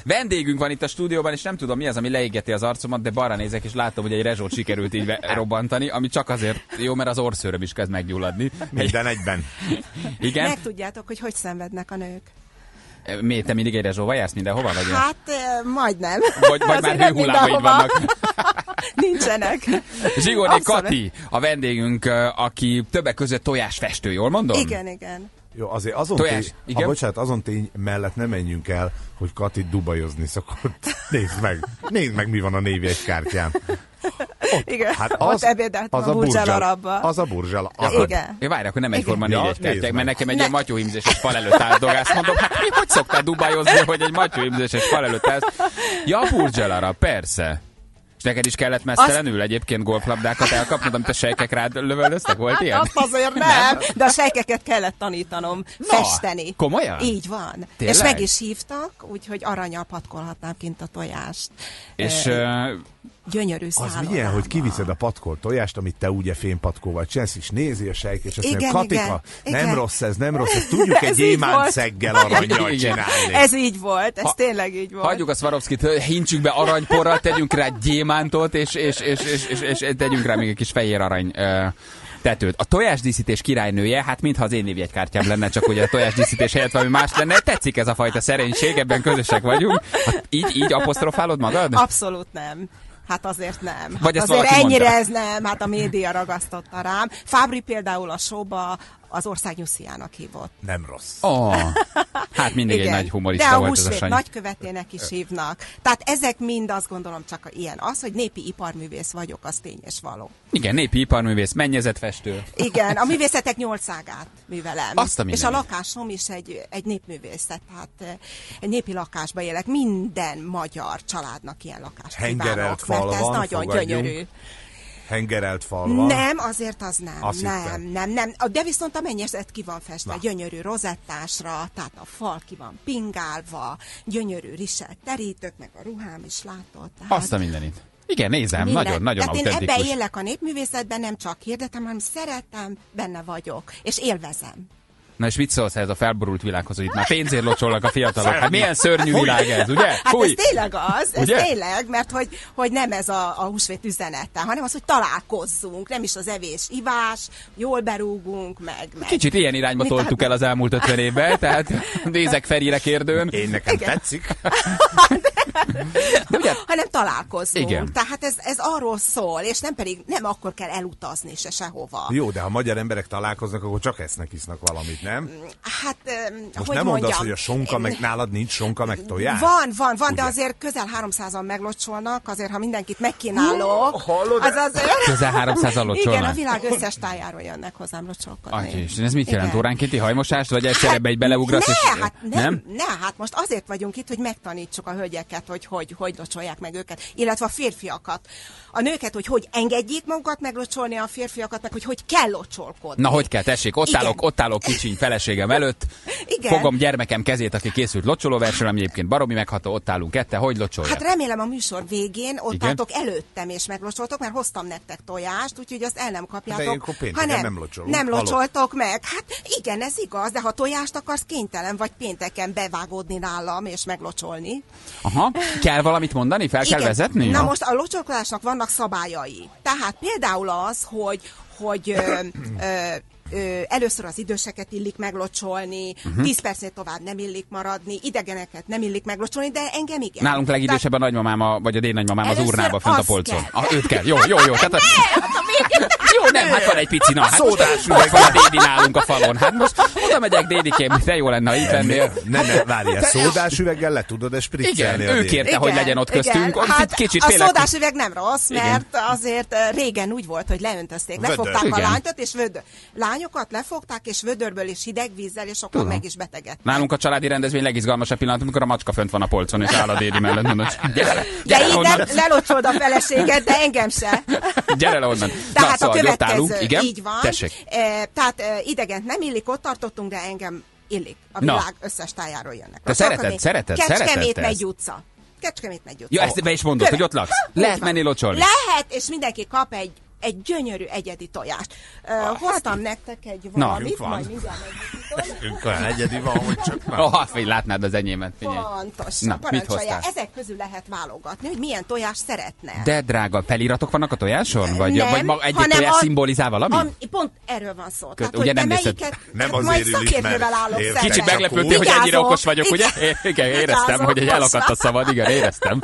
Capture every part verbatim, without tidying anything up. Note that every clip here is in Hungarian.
Vendégünk van itt a stúdióban, és nem tudom mi az, ami leégeti az arcomat, de balra nézek, és látom, hogy egy rezsót sikerült így robbantani, ami csak azért jó, mert az orrszőröm is kezd meggyulladni. Minden egyben. Igen? Megtudjátok, hogy hogy szenvednek a nők. Mi, te mindig egy rezsóval jársz mindenhova? Vagy hát majdnem. Vagy, vagy már hőhullámaid vannak. Nincsenek. Zsigorné Kati a vendégünk, aki többek között tojásfestő, jól mondom? Igen, igen. Jó, azért azon Tojás, tény, igen? a, bocsánat, azon tény mellett nem menjünk el, hogy Kati dubajozni szokott. Nézd meg, nézd meg, mi van a névjegykártyán. Ott, igen, hát az, ott ebédeltem az a Burj Al Arabba. Az a Burj Al Arabba. Igen. Ja, várj, akkor nem egyforma névjegykártyák, mert nekem egy ne. ilyen matyóhímzéses fal előtt áldogász, mondom, hát mi hogy szoktál dubajozni, hogy egy matyóhímzéses fal előtt állsz? Ja, a Burj Al Arab, persze. És neked is kellett mesztelenül azt... egyébként golflabdákat elkapnod, amit a sejkek rád lövöldöztek? Volt ilyen? Azt azért nem, de a sejkeket kellett tanítanom Na, festeni. Komolyan? Így van. Tényleg? És meg is hívtak, úgyhogy aranyal patkolhatnám kint a tojást. És... E, gyönyörű szállodában. Az milyen, hogy kiviszed a patkolt tojást, amit te ugye fénypatkolval csinálsz, és nézi a sejk, és azt mondja, Katika, igen, nem rossz ez, nem rossz ez, tudjuk egy gyémántszeggel aranyjal csinálni. Ez így volt, ez ha, tényleg így volt. Hagyjuk a Swarovskit, hintsük be aranyporral, tegyünk rá gyémántot, és, és, és, és, és, és, és tegyünk rá még egy kis fehér arany uh, tetőt. A tojásdíszítés királynője, hát mintha az én névjegykártyám lenne, csak ugye a tojásdíszítés helyett valami más lenne. Tetszik ez a fajta szerénység, ebben közösek vagyunk. Hát így, így apostrofálod magad? Abszolút nem. Hát azért nem. Vagy hát azért ennyire mondta. Ez nem, hát a média ragasztotta rám. Fábri például a showba az ország nyusziának hívott. Nem rossz. Oh, hát mindig igen. Egy nagy humorista de volt ez a Sanyi. Sanyi. Nagykövetének is hívnak. Tehát ezek mind azt gondolom csak ilyen. Az, hogy népi iparművész vagyok, az tény és való. Igen, népi iparművész, mennyezetfestő. Igen, a művészetek nyolcágát művelem. Azt a és a lakásom is egy, egy népművészet, tehát egy népi lakásba élek. Minden magyar családnak ilyen lakást kívánok, mert ez nagyon fogadjunk. Gyönyörű. Hengerelt fal van. Nem, azért az nem. Azt nem, hittem. nem, nem. De viszont a mennyezet ki van festve, Na. gyönyörű rozettásra, tehát a fal ki van pingálva, gyönyörű rizselt terítők, meg a ruhám is látod. Tehát... Azt a mindenit. Igen, nézem, Minden. nagyon, nagyon tehát autentikus. én ebben élek a népművészetben, nem csak hirdetem, hanem szeretem, benne vagyok, és élvezem. Na és mit szólsz ez a felborult világhoz, hogy itt már pénzért locsolnak a fiatalok? Hát milyen szörnyű világ ez, ugye? Hát Fúj. Ez tényleg az, ez ugye? tényleg, mert hogy, hogy nem ez a, a húsvét üzenete, hanem az, hogy találkozzunk, nem is az evés, ivás, jól berúgunk, meg... meg. Kicsit ilyen irányba Mit toltuk a... el az elmúlt ötven évben, tehát nézek Ferire kérdőn. Én nekem Igen. tetszik. De ugye? Hanem találkozzunk. Igen. Tehát ez, ez arról szól, és nem pedig nem akkor kell elutazni se sehova. Jó, de ha magyar emberek találkoznak, akkor csak esznek, isznak valamit, nem? Hát, most hogy nem mondd azt, hogy a sonka, sonka, meg nálad nincs sonka, meg tojás? Van, van, van, ugye? De azért közel háromszázan meglocsolnak, azért, ha mindenkit megkínálok, hallod? Az azért... Közel háromszázan locsolnak? Igen, a világ összes tájáról jönnek hozzám locsolkodni. Atya, ez mit jelent? Igen. Óránkénti hajmosást, vagy egyszer ebbe egy beleugrasz? Ne, és... hát nem, nem? ne, hát most azért vagyunk itt, hogy megtanítsuk a hölgyeket, hogy hogy, hogy locsolják meg őket, illetve a férfiakat. A nőket, hogy hogy engedjék magukat meglocsolni, a férfiakat, meg hogy hogy kell locsolkodni. Na, hogy kell, tessék, ott Igen. állok, ott állok kicsiny feleségem előtt, Igen. fogom gyermekem kezét, aki készült locsolóversen, ami egyébként baromi megható, ott állunk kette, hogy locsolja? Hát remélem a műsor végén ott Igen? álltok előttem és meglocsoltok, mert hoztam nektek tojást, úgyhogy azt el nem kapjátok. De ha nem, nem, nem locsoltok meg. Hát igen, ez igaz, de ha tojást akarsz, kénytelen vagy pénteken bevágódni nálam és meglocsolni. Aha, kell valamit mondani? Fel igen. kell vezetni? Na most a locsolkodásnak vannak szabályai. Tehát például az, hogy, hogy ö, ö, Ö, először az időseket illik meglocsolni, uh-huh. tíz percnél tovább nem illik maradni, idegeneket nem illik meglocsolni, de engem igen. Nálunk legidősebb a nagymamám, a, vagy a dédnagymamám az urnába fönt a polcon. Kell. Ah, őt kell. Jó, jó, jó. Tehát a... Jó, nem, hát van egy pici, na, hát szódás üveg van a dédi nálunk a falon. Hát most oda megyek dédikém, de jó lenne, ha itt lennél. Nem, nem, várjál, szódás üveggel le tudod-e spriccelni? Igen, ő kérte, hogy legyen ott köztünk. Hát kicsit a félek... szódás üveg nem rossz, mert igen. azért régen úgy volt, hogy leöntözték, lefogták igen. a lánytot, és vödör. Lányokat lefogták, és vödörből és hideg vízzel, és sokan meg is betegedtek. Nálunk a családi rendezvény legizgalmasabb pillanat, amikor a macska fönt van a polcon, és áll a dédi mellett. Mondod, gyere, gyere de így nem lelocsold a feleséget, de engem se. Gyere le onnan. Tehát Na, a szóval, következő, igen? így van. Tessék. E, tehát e, idegent nem illik, ott tartottunk, de engem illik. A világ Na. összes tájáról jönnek. Te szereted, szereted, szereted Kecskemét megy utca. Kecskemét megy utca. Ja, ezt be is mondod, hogy ott laksz. Lehet menni locsolni. Lehet, és mindenki kap egy egy gyönyörű egyedi tojást. Uh, hoztam nektek egy valamit, van. majd mindjárt megmutatom. Nekünk olyan egyedi van, hogy csak nem. Oh, figy, látnád az enyémet. Figyelj. Pontos. Na, mit Parancsolja. hoztál? Ezek közül lehet válogatni, hogy milyen tojást szeretne. De drága, feliratok vannak a tojáson? Vagy, Nem, vagy maga egy hanem tojás a- szimbolizál valamit? Am, pont erről van szó. Tehát, ugye hogy nem te nézted- melyiket, Nem hát azért majd ülünk, szakértővel mert állok érted. szemben. Kicsit Csak meglepődtél, hogy Vigyázok. ennyire okos vagyok, ugye? Igen. Igen, éreztem, Vigyázok hogy egy hozzá. elakadt a szavad, igen, éreztem.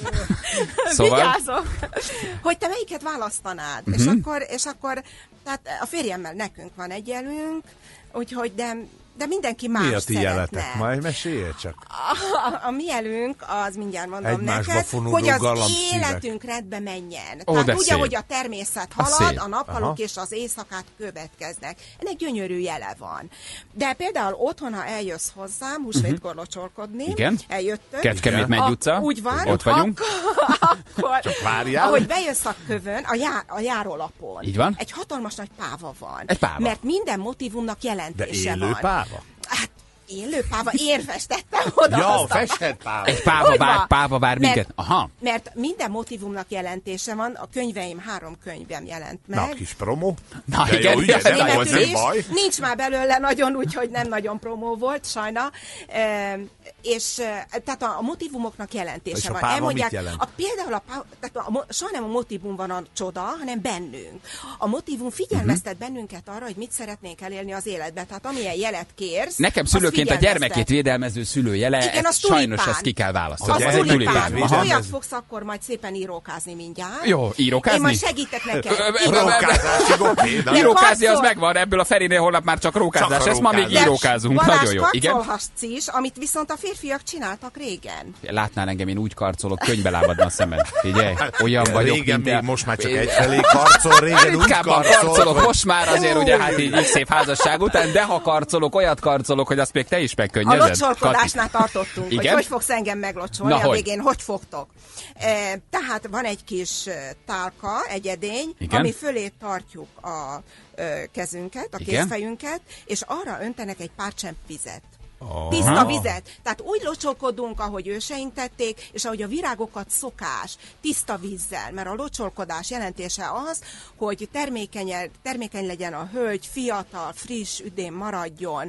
Szóval, Vigyázok. Hogy te melyiket választanád. Uh-huh. És akkor, és akkor, tehát a férjemmel nekünk van egy jelünk, úgyhogy de, de mindenki más Mi a ti szeretne. jeletek? Majd mesélj csak. A, a mi jelünk, az mindjárt mondom Egymásba neked, fonódó hogy az galambszívek. életünk rendbe menjen. Ó, Tehát de úgy, szép. ahogy a természet A halad, szép. a nappalok Aha. és az éjszakát következnek. Ennek gyönyörű jele van. De például otthon, ha eljössz hozzám, húsvétkor locsolkodni, Igen. eljöttök. Kecskemét Igen. Megy utca. Úgy van. Ott vagyunk. Akkor, Csak várjál. ahogy bejössz a kövön, a, já, a járólapon. Így van. Egy hatalmas nagy páva van. Egy páva. Mert minden motivumnak De jelentése élő van. páva? Hát, élő páva, én festettem oda. Ja, azt a- festett páva. Egy páva Úgy vár, van. páva vár Mert- minket. Aha. Mert minden motivumnak jelentése van, a könyveim, három könyvem jelent meg. Na, kis promó. Na, De igen, jó, ugye, igen, nem igen. volt, Németül nem is. baj. Nincs már belőle nagyon, úgyhogy nem nagyon promó volt, sajna. E, és e, tehát a, a motivumoknak jelentése És a van. páva Elmondják, mit jelent? A, például a páva, tehát a, mo- soha nem a motivum van a csoda, hanem bennünk. A motivum figyelmeztet Mhm. bennünket arra, hogy mit szeretnénk elérni az életben. Tehát amilyen jelet kérsz, Nekem az szülőként a figyelmeztet. gyermekét védelmező szülőjele, Igen, ez az sajnos tulipán. ezt ki kell választani. Az, A Ez egy gyermekét tulipán. tulipán. védelmez- És Aha. olyat fogsz akkor majd szépen írókázni mindjárt. Jó, írókázni? Én majd segítek neked. Ö, ö, ö, Igen. ö, ö, Rókázásig oké, de... Írókázni az karcol- megvan, ebből a Ferinél holnap már csak rókázás, Csak a ezt ma még rókázás. írókázunk. Balázs, Nagyon jó. Igen? karcolhass is, amit viszont a férfiak csináltak régen. Látnál engem, én úgy karcolok, könyvbe lábadna a szemed. Figyelj, olyan vagyok, Régen mint még, te. most már csak egyfelé karcol, régen úgy Ritkábban karcol, karcolok, hogy- most már azért ugye hát így x év házasság után, de ha karcolok, olyat karcolok, hogy azt még te is A megkönnyezed. locsolkodásnál tartottunk, hogy Igen? hogy fogsz engem meglocsolni, Na, a hogy? végén hogy fogtok. E, tehát van egy kis e, tálka, egy edény, Igen? ami fölé tartjuk a e, kezünket, a Igen? kézfejünket, és arra öntenek egy pár csepp vizet. Tiszta vizet. Tehát úgy locsolkodunk, ahogy őseink tették, és ahogy a virágokat szokás, tiszta vízzel, mert a locsolkodás jelentése az, hogy termékeny, termékeny legyen a hölgy, fiatal, friss, üdén maradjon,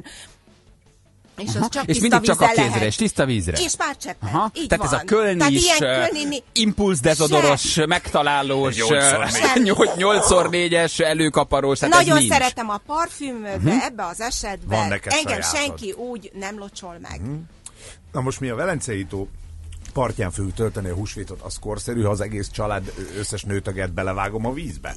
és az Aha. csak És tiszta mindig csak a vízzel kézre, lehet. és tiszta vízre. És pár cseppet. Aha. Így Tehát van. ez a kölnis, Tehát ilyen uh, kölni- impulszdezodoros, megtalálós, nyolc négyes előkaparós, tehát Nagyon ez nincs. szeretem a parfümöt, de ebbe az Van esetben neked engem sajátod. senki úgy nem locsol meg. Na most mi a Velencei tó partján fogjuk tölteni a húsvétot, az korszerű, ha az egész család összes nőtagját belevágom a vízbe.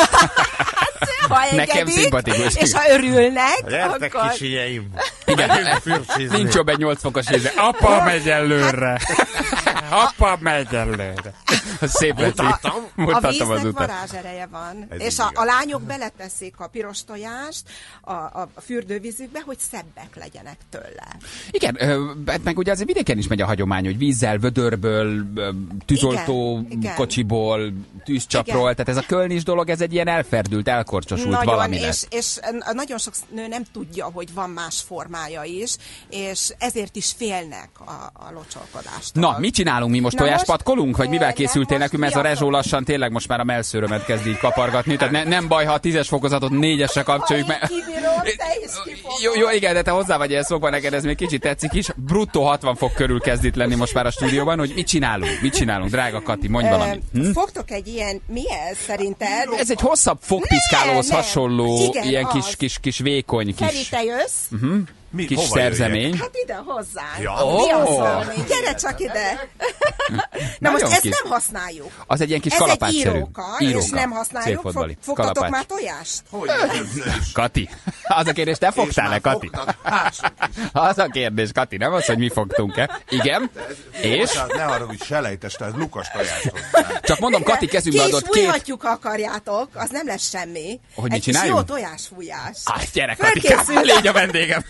Ha Nekem engedik, szimpatikus. és ha örülnek, Gyertek, akkor... kicsijeim! Igen, Fürcsizni. nincs jobb egy nyolc fokos íze. Apa megy előre. Apa megy előre. Szép lett. Mutattam. A Mutatom víznek azután. varázsereje van, Ez és így a, igaz. a lányok beleteszik a piros tojást a, a fürdővízükbe, hogy szebbek legyenek tőle. Igen, ö, hát meg ugye azért vidéken is megy a hagyomány, hogy vízzel, vödörből, ö, tűzoltó Igen, igen. kocsiból, tűzcsapról, Igen. tehát ez a kölnis dolog, ez egy ilyen elferdült, elkorcsosult Nagyon, valami és, lesz. és nagyon sok nő nem tudja, hogy van más formája is, és ezért is félnek a, a locsolkodástól. Na, mit csinálunk mi most? Na Tojáspatkolunk? Vagy most, mivel nem, készültél most nekünk? Ez mi a a rezsó szó? lassan tényleg most már a melszőrömet kezd így kapargatni. Tehát ne, nem baj, ha a tízes fokozatot négyesre kapcsoljuk. Ha én Mert... kibírom, te is kifogod. Jó, jó, igen, de te hozzá vagy ehhez szokva, neked ez még kicsit tetszik is. Bruttó hatvan fok körül kezd itt lenni most már a stúdióban, hogy mit csinálunk? Mit csinálunk? Drága Kati, mondj valamit. Ö, Hm? Fogtok egy ilyen, mi ez szerinted? Ez egy hosszabb fogpiszkálóhoz Nem, nem. hasonló, Igen, ilyen kis, az. kis, kis vékony, Feri, kis, te jössz? Mi, kis hova jöjjek? szerzemény. Hát ide hozzánk. Ja. Mi a Ó. szolmény? Gyere csak ide. Na Nagyon most ezt kis. nem használjuk. Az egy ilyen kis Ez egy kalapácszerű. íróka, Íróka. és nem használjuk. Célfotbali. Fog, fogtatok Kalapács. már tojást? Hogy Kati, az a kérdés, te fogtál-e, már Kati? fogtak. Mások is. Az a kérdés, Kati, nem az, hogy mi fogtunk-e. Igen? És? Bocsánat, ne arra, hogy selejteste, ez Lukas tojás hozzá. Csak mondom, Kati Ki kezünkbe is adott két... fújhatjuk, ha akarjátok, az nem lesz semmi. Hogy mit egy kis csináljunk? jó tojásfújás. Ah, gyere, Katikám, Fölkészültem. légy a vendégem.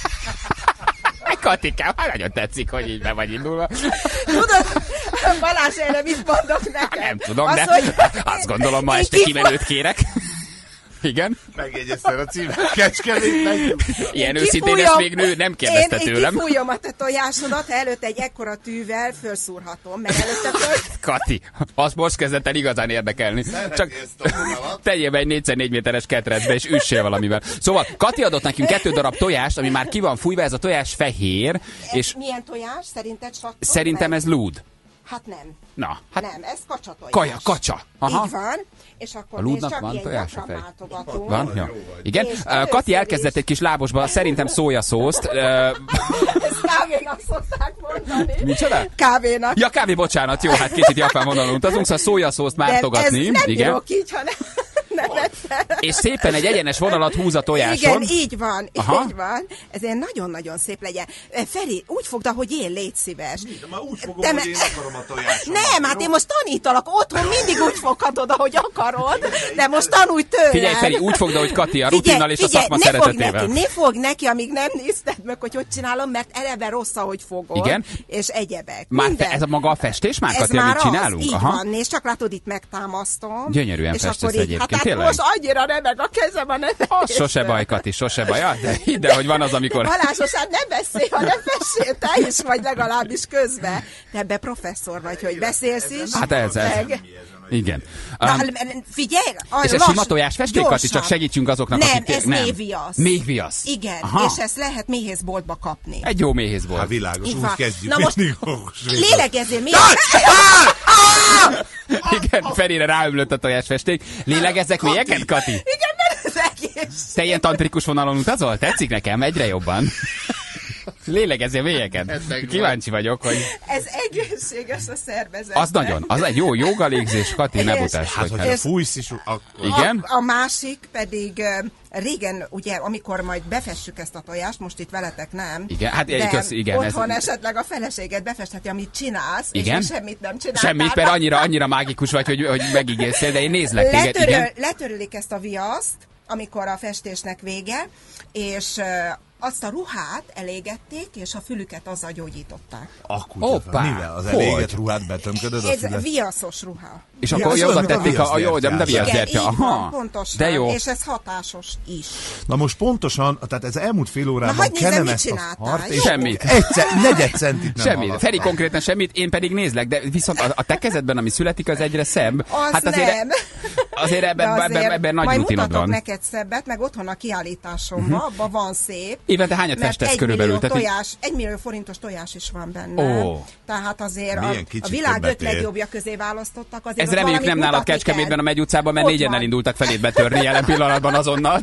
Katikám, hát nagyon tetszik, hogy így be vagy indulva. Tudod, Balázs, erre mit mondok nekem? Nem tudom, Az, de hogy azt gondolom, ma én este kifog- kimenőt kérek. Igen? Megjegyezted a címet. Kecskemét meg. Ilyen őszintén ezt még nő nem kérdezte én, tőlem. Én kifújom a te tojásodat, előtt egy ekkora tűvel felszúrhatom, mert előtte föl... Kati, azt most kezdett el igazán érdekelni. Csak tegyél be egy négy négy méteres ketrecbe, és üssél valamivel. Szóval Kati adott nekünk kettő darab tojást, ami már ki van fújva, ez a tojás fehér, és milyen tojás? Szerinted satszol? szerintem ez lúd. Hát nem. Na, hát Nem, ez kacsa tojás. kaja, kacsa. Aha. Így van. És akkor A lúdnak csak van ilyen tojása gyakran fej? váltogatunk. Van? Ja. Igen. És Uh, Kati először elkezdett is- egy kis lábosba, szerintem szójaszószt. Uh, Ezt kávénak szokták mondani. Micsoda? Kávénak. Ja, kávé, bocsánat, jó, hát kicsit japán vonalon utazunk, szóval szójaszószt mártogatni. De ez nem Igen. írok így, hanem nevettem. És szépen egy egyenes vonalat húz a tojáson. Igen, így van, Aha. így van. Ezért nagyon-nagyon szép legyen. Feri, úgy fogd, ahogy én, légy szíves. De már úgy fogom, Te hogy me- én akarom a tojásomat. Nem, hát én most tanítalak, otthon mindig úgy foghatod, ahogy akarod, de most tanulj tőlem. Figyelj, Feri, úgy fogd, ahogy Kati, a rutinnal és a szakma ne szeretetével. Fog neki, ne fog neki, amíg nem nézted meg, hogy hogy csinálom, mert eleve rossz, ahogy fogod. Igen? És egyebek. Már Minden. fe, ez a maga a festés már, Ez Kati, már amit az, csinálunk? így van, és csak látod, itt megtámasztom. Gyönyörűen és festesz akkor így, egyébként, hát, tényleg? most annyira remeg a kezem a nevetéstől. Az sose baj, Kati, sose baj. Ja, de hidd el, hogy van az, amikor... Balázs, most hát nem beszélj, hanem fessél, te is vagy legalábbis közben. Te ebbe professzor vagy, hogy beszélsz is. Hát ez, ez. Meg. Igen. Na, Um, figyelj! és ez sima tojás festék, Kati, csak segítsünk azoknak, nem, akik... ez méhviasz. Méhviasz. Igen, Aha. és ezt lehet méhészboltba kapni. Egy jó méhészból. Hát világos, Így úgy van. kezdjük. Na most mindig okos lélegezzél, mi? Igen, Ferire ráömlött a tojásfesték. Lélegezzek mélyeket, Kati? Igen, mert ez egész. Te ilyen tantrikus vonalon utazol? Tetszik nekem, egyre jobban. Lélegezzél mélyeket. Kíváncsi vagyok, hogy... Ez egészséges a szervezetnek. Az nagyon, az egy jó jogalégzés, Kati, ne És- butass. Hát, hogy- hogyha fújsz is, akkor... Igen? A, a másik pedig ö, régen, ugye, amikor majd befessük ezt a tojást, most itt veletek nem. Igen, hát de kösz, igen, ez- otthon esetleg a feleséged befestheti, amit csinálsz, Igen? és semmit nem csináltál. Semmit, mert annyira, annyira mágikus vagy, hogy, hogy megígérszél, de én nézlek téged, Letöröl, igen. letörölik ezt a viaszt, amikor a festésnek vége, és ö, azt a ruhát elégették, és a fülüket azzal gyógyították. Akkor Hoppá, mivel? Az hogy? eléget ruhát betömködöd a Ez fület? viaszos ruha. És Ja, akkor ez ja, olyan, oda mint a tették a, a jó, de, de viaszgyertya. viaszgyertya. Igen, így van, Aha, pontosan. de jó. És ez hatásos is. Na most pontosan, tehát ez elmúlt fél órában Na, hadd nézzem, kenem mit ezt a csináltál, hart, jó? és Semmit. Egyszer, negyed centit nem Semmit. haladtam. Feri konkrétan semmit, én pedig nézlek, de viszont a, a te kezedben, ami születik, az egyre szebb. Az hát azért, nem. Azért De ebben, azért ebben, ebben nagy majd rutinod mutatok van. neked szebbet, meg otthon a kiállításomban, uh-huh. abban van szép. Évente hányat mert festesz egy körülbelül? Millió Tehát, hogy- tojás, egy millió forintos tojás is van benne. Ó. Tehát azért a, Milyen kicsit a világ többet öt ér. legjobbja közé választottak. Azért Ez ott reméljük valamit nem nálad mutatni Kecskemétben, a kell. Megyutcában, mert Ott négyen van. elindultak felét betörni jelen pillanatban azonnal.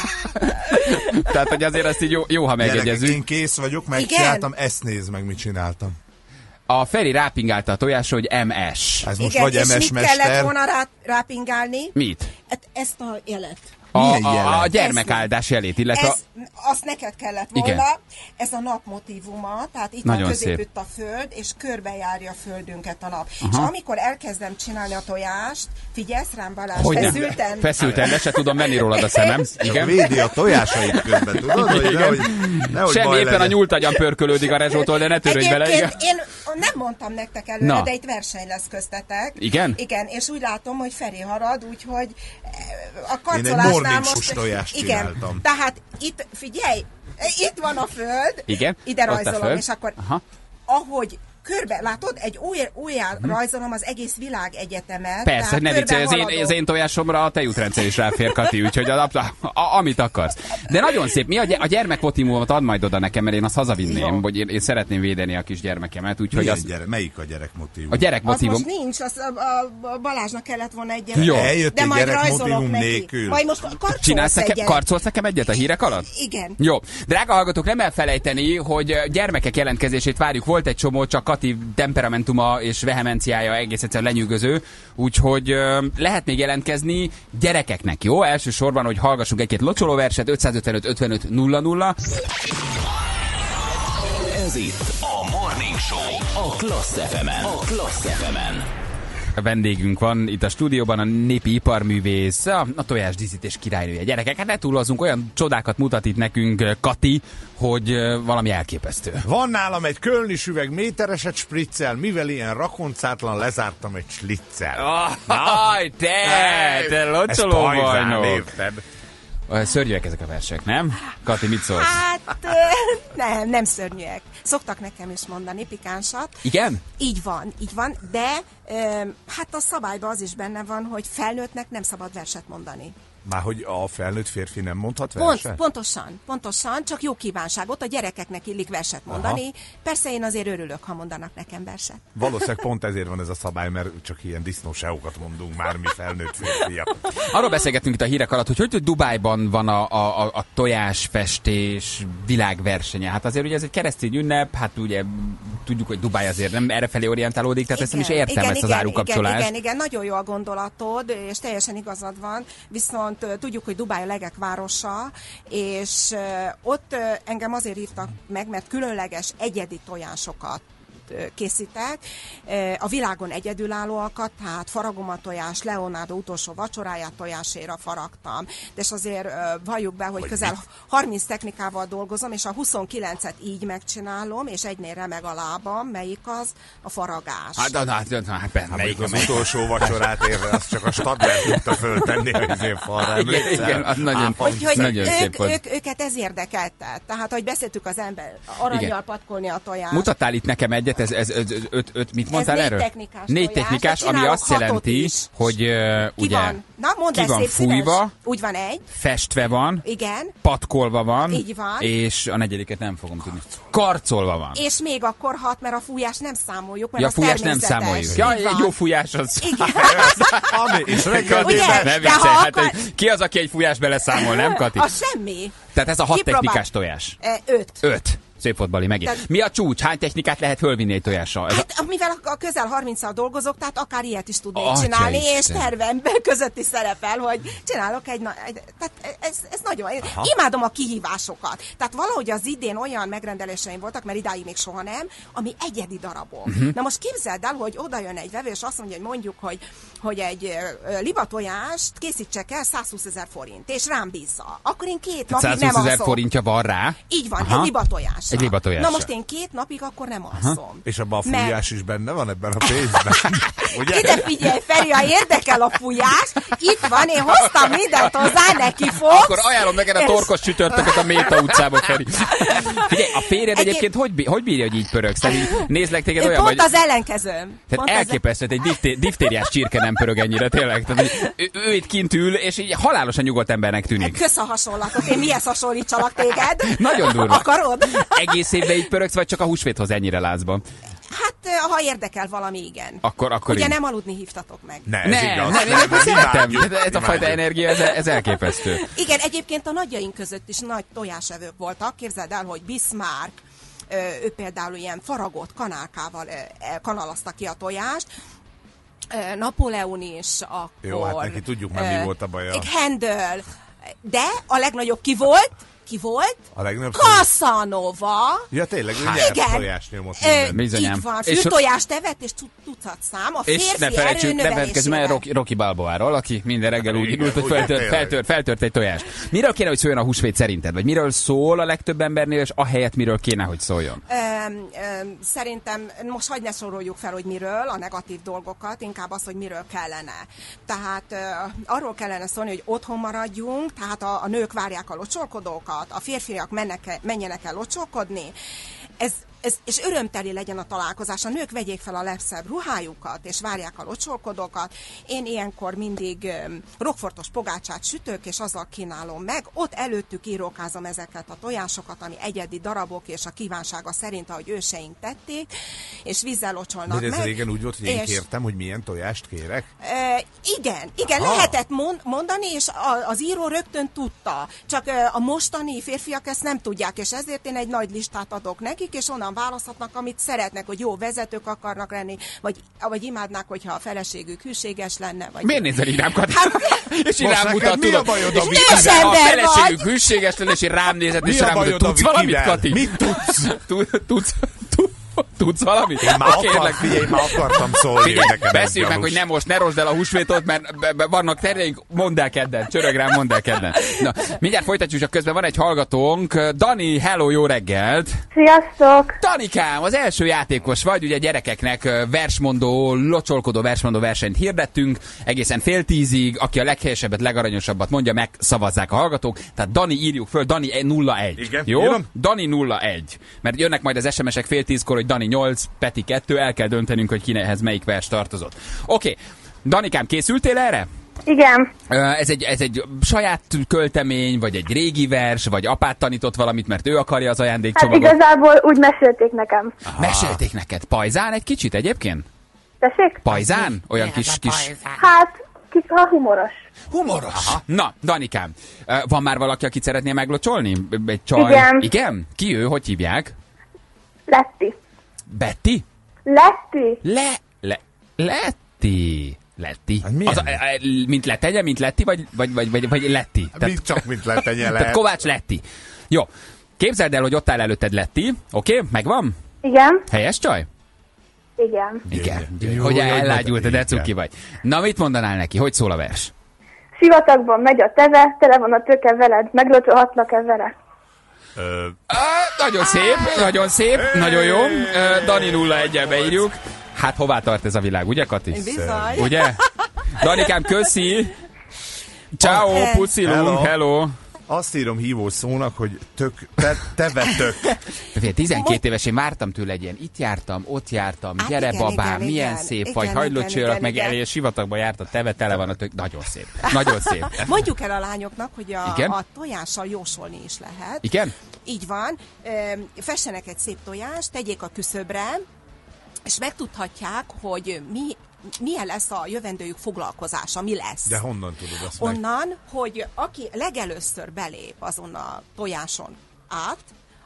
Tehát, hogy azért ezt így jó, jó ha Gyerekek, megegyezünk. én kész vagyok, megcsináltam, ezt nézd meg, mit csináltam. A Feri rápingálta a tojásra, hogy em es. Ez most Igen, vagy és em es mit kellett mester, volna rá, rápingálni? Mit? Hát ezt a jelet. A, Milyen a, a jelen? gyermekáldás jelét, illetve... Ez, azt neked kellett volna. Igen. Ez a nap motívuma, tehát itt Nagyon van középütt szép. a föld, és körbejárja a földünket a nap. Aha. És amikor elkezdem csinálni a tojást, figyelsz rám, Balázs, Hogy nem? feszülten. Feszülten, le se tudom venni rólad a szemem. csak Igen. védi a tojásait közben, tudod? Hogy nehogy, nehogy Semmi, baj éppen a legyen. nyúltagyan pörkölődik a Rezsótól, de ne törődj bele. Igen. Egyébként én nem mondtam nektek előre, Na. de itt verseny lesz köztetek. Igen? Igen, és úgy látom, hogy Feri harad, úgyhogy eh, a Én karcolásnál egy morning most... sus tojást igen, csináltam. tehát itt, figyelj, itt van a föld, Igen, ide ott a rajzolom, föld. és akkor Aha. ahogy körbe, látod, egy új, újjá rajzolom az egész világ egyetemet. Persze, hogy ne körbe viccelj, az én, haladok. az én tojásomra a tejútrendszer is ráfér, Kati, úgyhogy a, a, a, amit akarsz. De nagyon szép. Mi a, gy- a gyermekmotivumot add majd oda nekem, mert én azt hazavinném, Jó. hogy én, én szeretném védeni a kis gyermekemet, úgyhogy Milyen az, gyere, melyik a gyerek motivum? a Az gyerekmotivum... most nincs, az a, a, a Balázsnak kellett volna egy Jó. Eljött de egy majd gyerek rajzolok motivum neki. nélkül. Majd most karcolsz Csinálsz nekem, egyet. karcolsz nekem egyet a hírek alatt? Igen. Jó. Drága hallgatók, nem elfelejteni, hogy gyermekek jelentkezését várjuk. Volt egy csomó, csak Kati temperamentuma és vehemenciája egész egyszerűen lenyűgöző, úgyhogy ö, lehet még jelentkezni gyerekeknek, jó? Elsősorban, hogy hallgassunk egy-két locsolóverset, ötszázötvenöt ötvenöt nulla nulla. Ez itt a Morning Show a Klassz ef emen. A Klassz ef emen. vendégünk van itt a stúdióban, a népi iparművész, a, a tojásdíszítés királynője. Gyerekek, hát ne túlozzunk, olyan csodákat mutat itt nekünk Kati, hogy valami elképesztő. Van nálam egy kölni süveg métereset spriccel, mivel ilyen rakoncátlan lezártam egy sliccel. Aj, te, te locsoló bajnok. Érted? Szörnyűek ezek a versek, nem? Kati, mit szólsz? Hát nem, nem szörnyűek. Szoktak nekem is mondani pikánsat. Igen? Így van, így van, de hát a szabályban az is benne van, hogy felnőttnek nem szabad verset mondani. Már hogy a felnőtt férfi nem mondhat Pont, verset? pontosan, pontosan, csak jó kívánságot, a gyerekeknek illik verset mondani. Aha. Persze én azért örülök, ha mondanak nekem verset. Valószínűleg pont ezért van ez a szabály, mert csak ilyen disznóseókat mondunk már mi felnőtt férfiak. Arról beszélgetünk itt a hírek alatt, hogy hogy Dubájban van a, a, a tojásfestés világversenye. Hát azért ugye ez egy keresztény ünnep, hát ugye tudjuk, hogy Dubáj azért nem errefelé orientálódik, tehát igen, ezt nem is értem, igen, ezt az igen, árukapcsolást. Igen, igen, igen, nagyon jó a gondolatod, és teljesen igazad van, viszont tudjuk, hogy Dubáj a legek városa, és ott engem azért hívtak meg, mert különleges egyedi tojásokat készítek. A világon egyedülállóakat, tehát faragomatojás, Leonardo utolsó vacsoráját tojáséra faragtam. De és azért valljuk be, hogy közel harminc technikával dolgozom, és a huszonkilencet így megcsinálom, és egynél remeg a lábam, melyik az? A faragás. Hát, hát, hát, hát, hát melyik az utolsó vacsorát érve, azt csak a Stadler tudta föltenni, hogy azért falra igen, igen, az nagyon, hogy, hogy nagyon ők, szép volt. Ők, őket ez érdekelte. Tehát, hogy beszéltük az ember, aranyjal patkolni a tojást. Mutattál itt nekem egyet, ez, ez, ez öt, öt, mit mondtál ez erről? Négy technikás négy tojás, technikás, ami azt jelenti, is. hogy uh, ki ugye van? Na, mondd ki van szép fújva, szíves. Úgy van egy. festve van, igen, patkolva van, így van, és a negyediket nem fogom tudni. Karcolva van. És még akkor hat, mert a fújás nem számoljuk, mert ja, az fújás nem természetes. számoljuk. Ja, egy jó fújás az. Igen. Ami, és reggel Ugye? Ne De ha viccelj, hát akar- egy, ki az, aki egy fújás beleszámol, nem Kati? Az semmi. Tehát ez a hat Kipróbál- technikás tojás. E, öt. Öt. Szép fotbali megint. Tehát- Mi a csúcs? Hány technikát lehet fölvinni egy tojással? Ez a... Hát, mivel a közel harminccal dolgozok, tehát akár ilyet is tudnék Atya csinálni, Isten. és tervemben között is szerepel, hogy csinálok egy, na- egy tehát ez, ez nagyon, Aha. imádom a kihívásokat. Tehát valahogy az idén olyan megrendeléseim voltak, mert idáig még soha nem, ami egyedi darabok. Uh-huh. Na most képzeld el, hogy oda jön egy vevő, és azt mondja, hogy mondjuk, hogy, hogy egy uh, libatojást készítsek el százhúszezer forint, és rám bízza. Akkor én két napig nem százhúszezer alszom. forintja van rá. Így van, Aha. egy libatojás. Egy libatojásra. Na most én két napig akkor nem alszom. És abban a Mert- fújás is benne van ebben a pénzben. Ugye? Ide figyelj, Feri, ha érdekel a fújás, itt van, én hoztam mindent hozzá, neki fogsz. Akkor ajánlom neked a torkos csütörtököt a Méta utcában, Feri. Figyelj, a férjed Egy- egyébként hogy, bí- hogy bírja, hogy így pörögsz? Tehát nézlek téged Én olyan pont vagy... az ellenkezőm. Tehát Pont az- elképesztő, hogy egy difté- diftériás csirke nem pörög ennyire, tényleg. Tehát, hogy ő, ő itt kint ül, és így halálosan nyugodt embernek tűnik. Kösz a hasonlatot, én mihez hasonlítsalak téged? Nagyon durva. Akarod? Egész évben így pörögsz, vagy csak a húsvéthoz ennyire lázban? Hát, ha érdekel valami, igen. Akkor, akkor Ugye így. nem aludni hívtatok meg. Ne, ez Nem, igaz. nem, én ezt szeretem. imádjuk, Ez a fajta imádjuk. energia, ez, ez elképesztő. Igen, egyébként a nagyjaink között is nagy tojásevők voltak. Képzeld el, hogy Bismarck, ö, ő például ilyen faragott kanálkával ö, ö, kanalazta ki a tojást. Ö, Napóleon is, akkor... Jó, hát neki tudjuk már, mi ö, volt a baja. Handel. De a legnagyobb ki volt? Ki volt? A legnagyobb... Casanova. Ja, tényleg, ő Hát nyert igen. tojás nyomott Ö, minden. Bizonyám. Így van, És- fűtojást evett, és tu- tucat szám. A És ne férfi felejtsük, ne felejtsük meg erőnövelésével. Rocky, Rocky Balboáról, aki minden reggel úgy Igen, indult, hogy ugye, feltört, tényleg. feltört, feltört egy tojást. Miről kéne, hogy szóljon a húsvét szerinted? Vagy miről szól a legtöbb embernél, és ahelyett miről kéne, hogy szóljon? Öm, öm, szerintem most hagyd ne soroljuk fel, hogy miről, a negatív dolgokat, inkább az, hogy miről kellene. Tehát ö, arról kellene szólni, hogy otthon maradjunk, tehát a, a nők várják a locsolkodókat, a férfiak mennek, menjenek el locsolkodni. Ez, ez, és örömteli legyen a találkozás. A nők vegyék fel a legszebb ruhájukat, és várják a locsolkodókat. Én ilyenkor mindig öm, rockfortos pogácsát sütök, és azzal kínálom meg. Ott előttük írókázom ezeket a tojásokat, ami egyedi darabok, és a kívánsága szerint, ahogy őseink tették, és vízzel locsolnak De ez meg. régen úgy volt, hogy én és- kértem, hogy milyen tojást kérek. E, igen, igen, Aha. lehetett mond, mondani, és a, az író rögtön tudta. Csak e, a mostani férfiak ezt nem tudják, és ezért én egy nagy listát adok nekik, és onnan választhatnak, amit szeretnek, hogy jó vezetők akarnak lenni, vagy, vagy imádnák, hogyha a feleségük hűséges lenne. Vagy... Miért nézel így rám, Kati? Hát, És így Most rám neked mutat, mi a tudod? bajod, És ami- így Nős a ember feleségük vagy! hűséges lenne, és így rám nézett, Mi és a rám bajod mutat, a tudsz valamit, Vikivel? Kati? Mit tudsz? Tud- Tudsz? Tudsz? Tudsz valamit? Én már, akar, figyelj, már akartam szólni. Beszéljük meg, hogy nem most, ne rosd el a húsvétot, mert be, be, vannak terjeink, mondd el kedden, csörög rám, mondd el kedden. Na, mindjárt folytatjuk, csak közben van egy hallgatónk. Dani, hello, jó reggelt! Sziasztok! Danikám, az első játékos vagy, ugye gyerekeknek versmondó, locsolkodó versmondó versenyt hirdettünk, egészen fél tízig, aki a leghelyesebbet, legaranyosabbat mondja, megszavazzák a hallgatók. Tehát Dani, írjuk föl, Dani nulla egy. Igen, jó? írom. Dani nulla egy. Mert jönnek majd az es em esek fél tízkor, hogy Dani nyolc, Peti kettő, el kell döntenünk, hogy kinehez melyik vers tartozott. Oké, okay. Danikám, készültél erre? Igen. Ez egy, ez egy saját költemény, vagy egy régi vers, vagy apát tanított valamit, mert ő akarja az Hát ajándékcsomagot? igazából úgy mesélték nekem. Aha. Mesélték neked. Pajzán egy kicsit egyébként? Tessék? Pajzán? Olyan kis, kis... Hát, kis, ha humoros. Humoros. Aha. Na, Danikám, van már valaki, akit szeretnél meglocsolni? Egy csaj? Igen. Igen? Ki ő? Hogy hívják? Letti. Betty? Letti? Le... Le... Letti. Letti. Hát milyen? Az, a, a, mint Letenye, mint Letti, vagy, vagy, vagy, vagy, vagy Letti? Tehát, csak mint Letenye Tehát lehet. Kovács Letti. Jó. Képzeld el, hogy ott áll előtted Letti. Oké? Okay? Megvan? Igen. Helyes csaj? Igen. Igen. Jó, Hogy jó, ellágyult, de cuki igen. vagy. Na, mit mondanál neki? Hogy szól a vers? Sivatagban megy a teve, tele van a töke veled, meglocsolhatlak-e vele? Ö, Ah, nagyon szép, nagyon szép, nagyon jó. Uh, Dani nulla egyel beírjuk. Hát hová tart ez a világ, ugye Kati? Bizony. Ugye? Danikám, köszi. Ciao, Oh, puszilunk, hello. hello. Azt írom hívó szónak, hogy tök, te, tevetök. tizenkét éves, én vártam tőle egy ilyen, itt jártam, ott jártam, Hát gyere igen, babám, igen, milyen igen. szép Igen, vagy, igen, hagylott csőrök, igen, meg igen. elé sivatagba járt a teve, tele van a tök. Nagyon szép, nagyon szép. Mondjuk el a lányoknak, hogy a, Igen? a tojással jósolni is lehet. Igen? Így van. Öm, Fessenek egy szép tojást, tegyék a küszöbre, és megtudhatják, hogy mi, milyen lesz a jövendőjük foglalkozása, mi lesz. De honnan tudod azt meg? Onnan, hogy aki legelőször belép azon a tojáson át,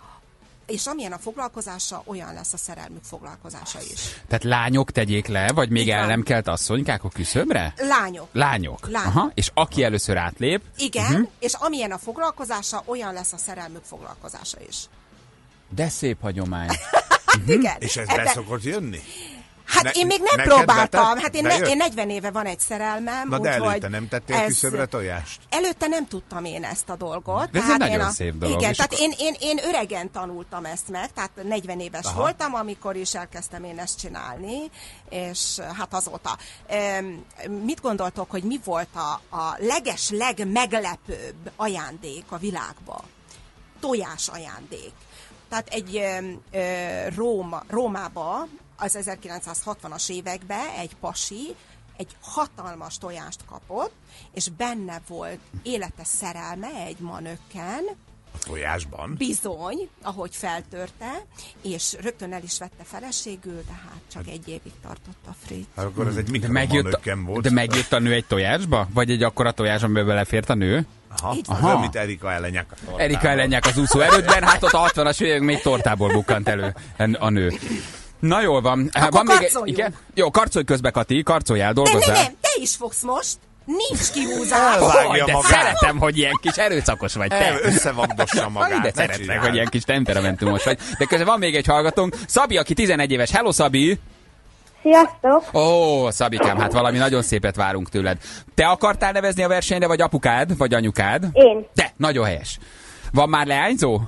és amilyen a foglalkozása, olyan lesz a szerelmük foglalkozása is. Tehát lányok tegyék le, vagy még Így el van. nem kelt asszonykák a küszöbre? Lányok. Lányok. Lányok. Aha. És aki először átlép, Igen, Mhm. uh-huh. és amilyen a foglalkozása, olyan lesz a szerelmük foglalkozása is. de szép hagyomány. Hát igen. És ez Ebben- be szokott jönni? Hát Ne- én még nem neked próbáltam. betett? Hát én, ne, Bejött? én negyven éve van egy szerelmem. Na de úgyhogy előtte nem tettél ez- küszöbre tojást? Előtte nem tudtam én ezt a dolgot. De ez egy tehát nagyon én a, szép dolog, Igen, és tehát akkor- én, én, én öregen tanultam ezt meg, tehát negyven éves Aha. voltam, amikor is elkezdtem én ezt csinálni, és hát azóta. Em, Mit gondoltok, hogy mi volt a, a leges, legmeglepőbb ajándék a világban? Tojás ajándék. Tehát egy öm, ö, Róma, Rómába az ezerkilencszázhatvanas években egy pasi egy hatalmas tojást kapott, és benne volt élete szerelme egy manökken, A tojásban? bizony, ahogy feltörte, és rögtön el is vette feleségül, de hát csak egy évig tartott a frit. Hát akkor ez egy De mikromanökken megjött, volt. de megjött a nő egy tojásba? Vagy egy akkora tojás, amiben belefért a nő? Aha, Így az van. olyan, mint Erika Ellenyak a tortában. Erika Ellenják az úszó erődben, hát ott a hatvanas évek még tortából bukkant elő a nő. Na jól van. Akkor van még egy, karcoljunk. igen? Jó, karcolj közbe, Kati, karcoljál, Nem, nem, dolgozzál. nem, te is fogsz most, nincs kihúzás. Elvágja Hogy, de magát. szeretem, hogy ilyen kis erőszakos vagy te. El, összevagdossa magát. De ne szeretlek, csináld. hogy ilyen kis temperamentumos vagy. De közben van még egy hallgatónk, Szabi, aki tizenegy éves. Hello, Szabi! Sziasztok! Ó, Szabikám, hát valami nagyon szépet várunk tőled. Te akartál nevezni a versenyre, vagy apukád, vagy anyukád? Én. De, nagyon helyes. Van már leányzó?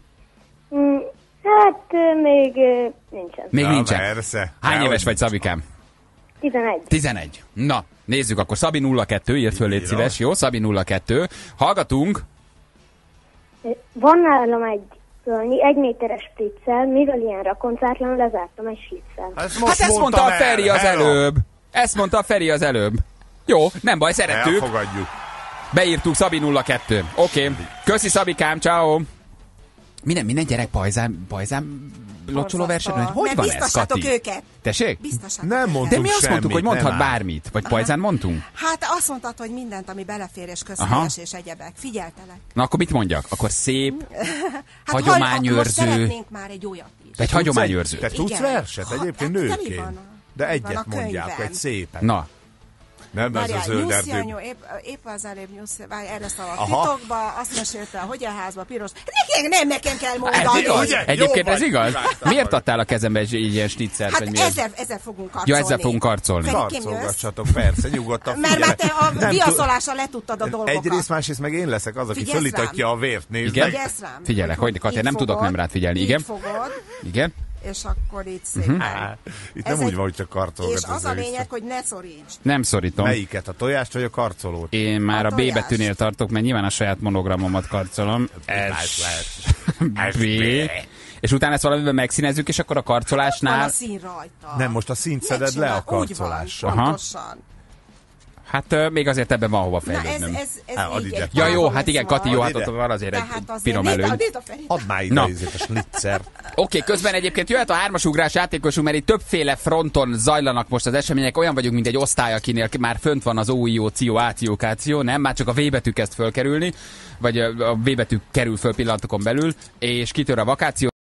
Mm, hát ö, még ö, nincsen. Még Na, nincsen. persze. Hány Dehogy éves vagy, nincs. Szabikám? tizenegy. tizenegy. Na, nézzük akkor. Szabi nulla kettő, írt föl, légy Jó. szíves. Jó, Szabi nulla kettő. Hallgatunk. Van nálam egy fölnyi, egy méteres spriccel, mivel ilyen rakoncátlan, lezártam egy slitszel. Ezt Hát most ezt mondta mondtam a Feri el, az hello. előbb. Ezt mondta a Feri az előbb. Jó, nem baj, szerettük. Elfogadjuk. Beírtuk Szabi nulla kettő. Oké. Okay. Köszi, Szabikám, ciao. Minden, minden gyerek pajzán, pajzán locsoló versenyben? Hogy Mert van ez, biztosátok Kati? őket. Tessék? Biztosátok Nem őket. mondtuk De mi azt mondtuk, semmit, hogy mondhat nem áll. bármit. Vagy pajzán mondtunk? Hát azt mondtad, hogy mindent, ami belefér és Aha. közhelyes és egyebek. Figyeltelek. Na akkor mit mondjak? Akkor szép, Hát Hagyományőrző. Most szeretnénk már egy olyat is. egy hagyományőrző. Te tudsz Igen. verset Ha- egyébként hát, de mi nőként? van a- De mi van egyet a mondják, könyvem? egy szépet. Na, Nem, ez a zöld Nyuszi erdő. anyu, épp, épp az előbb Nyuszi, várj, erre szavak Aha. titokba, azt mesélte, hogy a házba piros. Nekem, nem nekem kell Ez mondani. igaz. Ugye? Egyébként Jó ez vagy. igaz? Imádtam Miért vagy. adtál a kezembe egy egy ilyen snitzert? Hát vagy miért? ezzel, ezzel fogunk karcolni. Ja, ezzel fogunk karcolni. Fenikém, jössz? Karcolgassatok, persze, nyugodtan. Mert már te a Nem viaszolással letudtad a tud- dolgokat. Egyrészt, másrészt meg én leszek az, aki Figyelsz fölítatja rám. a vért, nézd Igen? meg. Figyelsz rám. Figyelek, hogy Katja, így nem tudok fogod, nem rád figyelni. így Igen? fogod, Igen? és akkor így szépen. Á, Itt Ez nem úgy egy- van, hogy csak karcolgat. És az a össze-vissza. lényeg, hogy ne szorítsd. Nem szorítom. Melyiket, a tojást vagy a karcolót? Én már A a B tojást. betűnél tartok, mert nyilván a saját monogramomat karcolom. Ez S, B. És utána ezt valamiben megszínezzük, és akkor a Van a karcolásnál... szín rajta. Nem, most a színt Mit szeded le csinál? a Úgy van, karcolással. Aha. pontosan. Hát ö, még azért ebben van hova Na ez, fejlődnöm. ez, ez Á, add így ide. egy Ja jó, távol hát igen, lesz Kati, jó, majd. hát ott van azért egy Tehát azért pirom nézd a- előny. nézd a Ferit. Add már ide Na. ízét a snitzer. Oké, közben egyébként jöhet a hármasugrás játékosunk, mert itt többféle fronton zajlanak most az események. Olyan vagyunk, mint egy osztály, akinél már fönt van az O, I, O, C, O, A, C, O, K, C, O, nem? Már csak a V betű kezd fölkerülni, vagy a a V betű kerül föl pillanatokon belül, és kitör a vakáció.